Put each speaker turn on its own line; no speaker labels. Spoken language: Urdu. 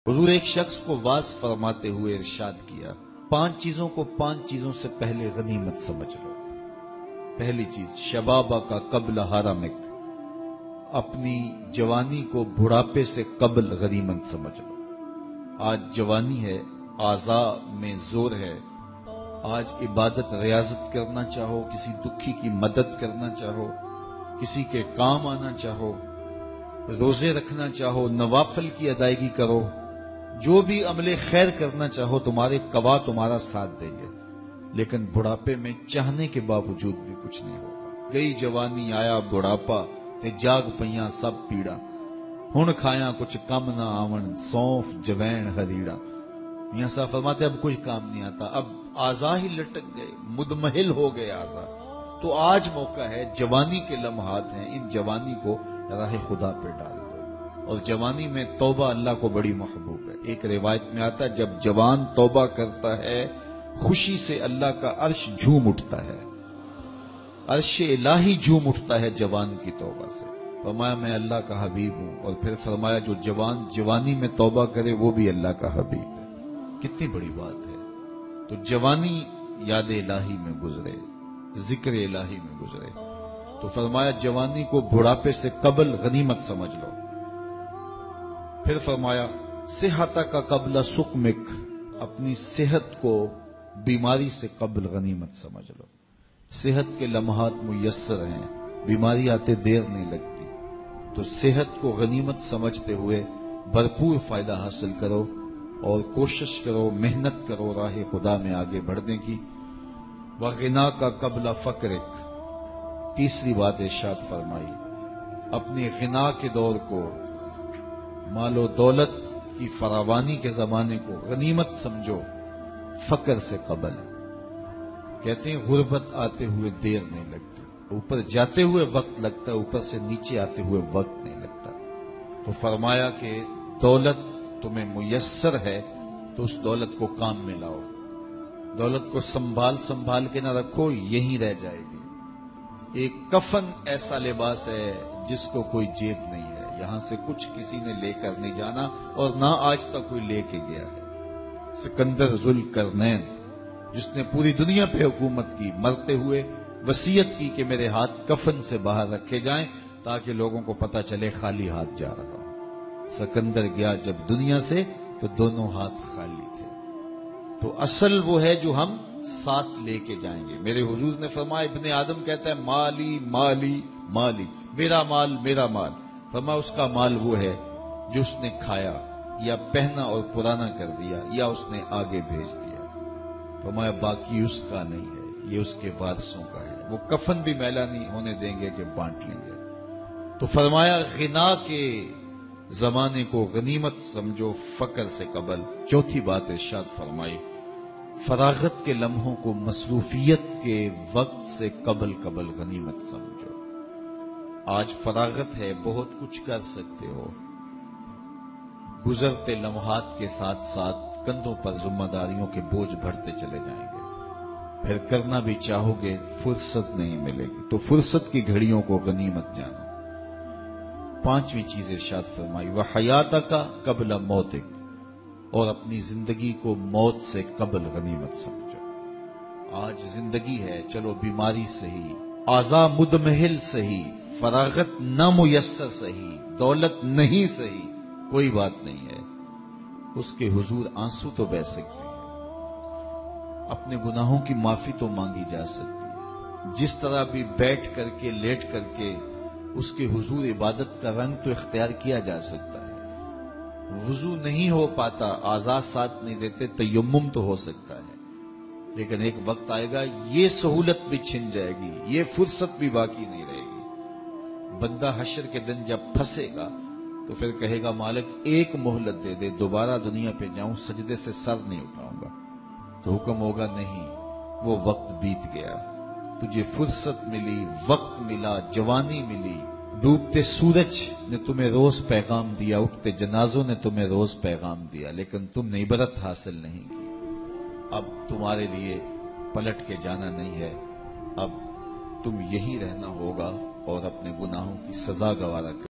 حضور ایک شخص کو واز فرماتے ہوئے ارشاد کیا، 5 چیزوں کو 5 چیزوں سے پہلے غنیمت سمجھ لو۔ پہلی چیز، شبابہ کا قبل حرمک، اپنی جوانی کو بڑھاپے سے قبل غنیمت سمجھ لو۔ آج جوانی ہے، اعضاء میں زور ہے، آج عبادت ریاضت کرنا چاہو، کسی دکھی کی مدد کرنا چاہو، کسی کے کام آنا چاہو، روزے رکھنا چاہو، نوافل کی ادائیگی کرو، جو بھی عمل خیر کرنا چاہو، تمہارے قوا تمہارا ساتھ دیں گے، لیکن بڑھاپے میں چاہنے کے باوجود بھی کچھ نہیں ہوگا۔ گئی جوانی آیا بڑھاپا تے جاگ پیاں سب پیڑا، ہن کھایاں کچھ کم نہ آون، سونف جوین ہریڑا۔ میاں صاحب فرماتے اب کوئی کام نہیں آتا، اب اعضاء ہی لٹک گئے، مدمحل ہو گئے اعضاء۔ تو آج موقع ہے، جوانی کے لمحات ہیں، ان جوانی کو راہ خدا پہ ڈال دو۔ اور جوانی میں توبہ اللہ کو بڑی محبوب ہے۔ ایک روایت میں آتا ہے، جب جوان توبہ کرتا ہے خوشی سے اللہ کا عرش جھوم اٹھتا ہے، عرش الہی جھوم اٹھتا ہے جوان کی توبہ سے۔ فرمایا میں اللہ کا حبیب ہوں، اور پھر فرمایا جو جوان جوانی میں توبہ کرے وہ بھی اللہ کا حبیب ہے۔ کتنی بڑی بات ہے۔ تو جوانی یاد الہی میں گزرے، ذکر الہی میں گزرے، تو فرمایا جوانی کو بڑھاپے سے قبل غنیمت سمجھ لو۔ پھر فرمایا صحت کا قبل سقمک، اپنی صحت کو بیماری سے قبل غنیمت سمجھ لو۔ صحت کے لمحات میسر ہیں، بیماری آتے دیر نہیں لگتی، تو صحت کو غنیمت سمجھتے ہوئے بھرپور فائدہ حاصل کرو، اور کوشش کرو، محنت کرو راہ خدا میں آگے بڑھنے کی۔ وغنا کا قبل فقرک، تیسری بات ارشاد فرمائی، اپنے غنا کے دور کو، مال و دولت کی فراوانی کے زمانے کو غنیمت سمجھو، فقر سے قبل۔ کہتے ہیں غربت آتے ہوئے دیر نہیں لگتی، اوپر جاتے ہوئے وقت لگتا ہے، اوپر سے نیچے آتے ہوئے وقت نہیں لگتا۔ تو فرمایا کہ دولت تمہیں میسر ہے تو اس دولت کو کام میں لاؤ، دولت کو سنبھال کے نہ رکھو، یہیں رہ جائے گی۔ ایک کفن ایسا لباس ہے جس کو کوئی جیب نہیں ہے، یہاں سے کچھ کسی نے لے کر نہیں جانا، اور نہ آج تک کوئی لے کے گیا ہے۔ سکندر ذوالقرنین جس نے پوری دنیا پہ حکومت کی، مرتے ہوئے وصیت کی کہ میرے ہاتھ کفن سے باہر رکھے جائیں تاکہ لوگوں کو پتہ چلے خالی ہاتھ جا رہا ہوں۔ سکندر گیا جب دنیا سے تو دونوں ہاتھ خالی تھے۔ تو اصل وہ ہے جو ہم ساتھ لے کے جائیں گے۔ میرے حضور نے فرمایا، ابن آدم کہتا ہے مالی مالی مالی، میرا مال میرا مال۔ فرمایا اس کا مال وہ ہے جو اس نے کھایا یا پہنا اور پرانا کر دیا یا اس نے آگے بھیج دیا۔ فرمایا باقی اس کا نہیں ہے، یہ اس کے وارثوں کا ہے، وہ کفن بھی میلا نہیں ہونے دیں گے کہ بانٹ لیں گے۔ تو فرمایا غنا کے زمانے کو غنیمت سمجھو فقر سے قبل۔ چوتھی بات ارشاد فرمائی، فراغت کے لمحوں کو مصروفیت کے وقت سے قبل غنیمت سمجھو۔ آج فراغت ہے، بہت کچھ کر سکتے ہو، گزرتے لمحات کے ساتھ ساتھ کندھوں پر ذمہ داریوں کے بوجھ بڑھتے چلے جائیں گے، پھر کرنا بھی چاہو گے فرصت نہیں ملے گی۔ تو فرصت کی گھڑیوں کو غنیمت جانو۔ 5ویں چیز ارشاد فرمائی، وحیاتک قبل موتک، اور اپنی زندگی کو موت سے قبل غنیمت سمجھو۔ آج زندگی ہے، چلو بیماری صحیح، اعضاء مدمحل صحیح، فراغت نامیسر صحیح، دولت نہیں صحیح، کوئی بات نہیں ہے، اس کے حضور آنسو تو بہہ سکتے ہیں، اپنے گناہوں کی معافی تو مانگی جا سکتی ہے، جس طرح بھی بیٹھ کر کے لیٹ کر کے اس کے حضور عبادت کا رنگ تو اختیار کیا جا سکتا ہے۔ وضو نہیں ہو پاتا، اعضاء ساتھ نہیں دیتے، تیمم تو ہو سکتا ہے، لیکن ایک وقت آئے گا یہ سہولت بھی چھن جائے گی، یہ فرصت بھی باقی نہیں رہے گی۔ بندہ حشر کے دن جب پھنسے گا تو پھر کہے گا مالک ایک مہلت دے دے، دوبارہ دنیا پہ جاؤں، سجدے سے سر نہیں اٹھاؤں گا۔ تو حکم ہوگا نہیں، وہ وقت بیت گیا، تجھے فرصت ملی، وقت ملا، جوانی ملی، ڈوبتے سورج نے تمہیں روز پیغام دیا، اٹھتے جنازوں نے تمہیں روز پیغام دیا، لیکن تم نے عبرت حاصل نہیں کی۔ اب تمہارے لیے پلٹ کے جانا نہیں ہے، اب تم یہی رہنا ہوگا اور اپنے گناہوں کی سزا گوارا